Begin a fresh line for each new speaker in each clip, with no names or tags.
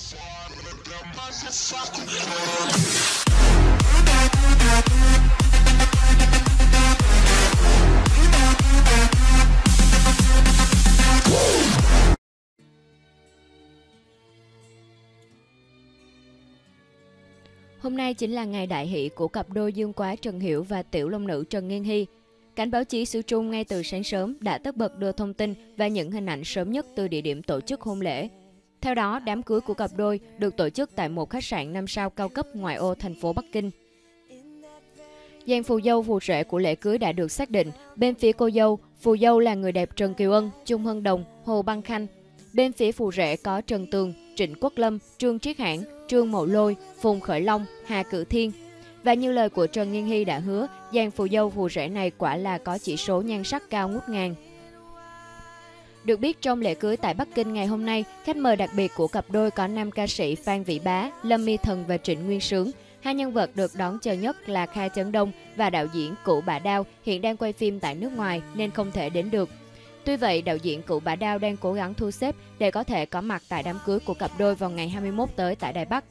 Hôm nay chính là ngày đại hỷ của cặp đôi Dương Quá Trần Hiểu và tiểu long nữ Trần Nghiên Hy. Cảnh báo chí xứ Trung ngay từ sáng sớm đã tất bật đưa thông tin và những hình ảnh sớm nhất từ địa điểm tổ chức hôn lễ. Theo đó, đám cưới của cặp đôi được tổ chức tại một khách sạn 5 sao cao cấp ngoại ô thành phố Bắc Kinh. Dàn phù dâu phù rể của lễ cưới đã được xác định. Bên phía cô dâu, phù dâu là người đẹp Trần Kiều Ân, Chung Hân Đồng, Hồ Băng Khanh. Bên phía phù rể có Trần Tường, Trịnh Quốc Lâm, Trương Triết Hãn, Trương Mậu Lôi, Phùng Khởi Long, Hà Cự Thiên. Và như lời của Trần Nghiên Hy đã hứa, dàn phù dâu phù rể này quả là có chỉ số nhan sắc cao ngút ngàn. Được biết trong lễ cưới tại Bắc Kinh ngày hôm nay, khách mời đặc biệt của cặp đôi có nam ca sĩ Phan Vĩ Bá, Lâm My Thần và Trịnh Nguyên Sướng. Hai nhân vật được đón chờ nhất là Kha Chấn Đông và đạo diễn Cửu Bả Đao hiện đang quay phim tại nước ngoài nên không thể đến được. Tuy vậy, đạo diễn Cửu Bả Đao đang cố gắng thu xếp để có thể có mặt tại đám cưới của cặp đôi vào ngày 21 tới tại Đài Bắc.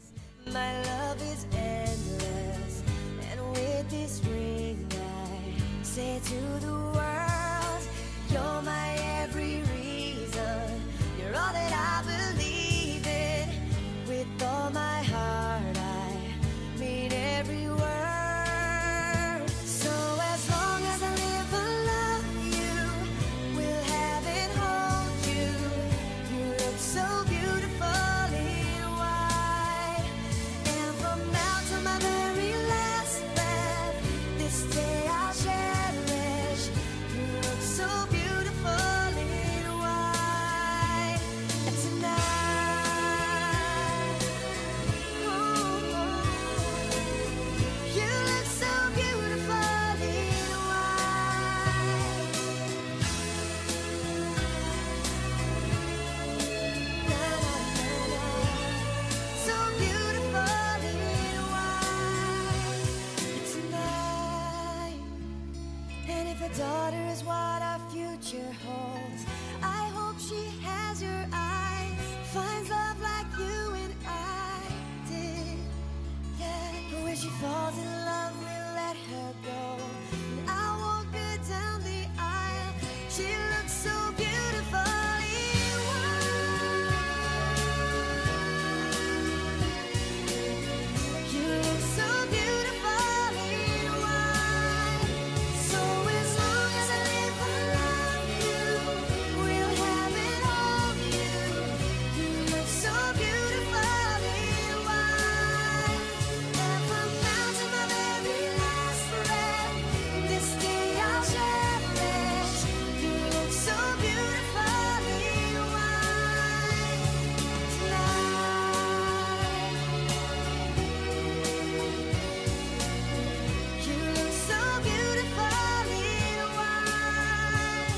Daughter is what our future holds. I hope she has your eyes, finds love like you and I did. Yeah, but when she falls in love, we'll let her go. And I'll walk her down the aisle. She looks so beautifully wild. You look so beautifully wild. So as long as I live, I love you. We'll have it all, you. You look so beautifully wild. And from now to my very last breath, this day I'll cherish. You look so beautifully wild tonight. You look so beautifully wild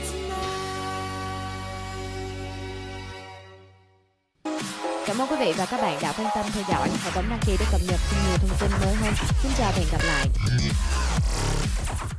tonight.
Cảm ơn quý vị và các bạn đã quan tâm theo dõi. Hãy bấm đăng ký để cập nhật thêm nhiều thông tin mới hơn. Xin chào và hẹn gặp lại.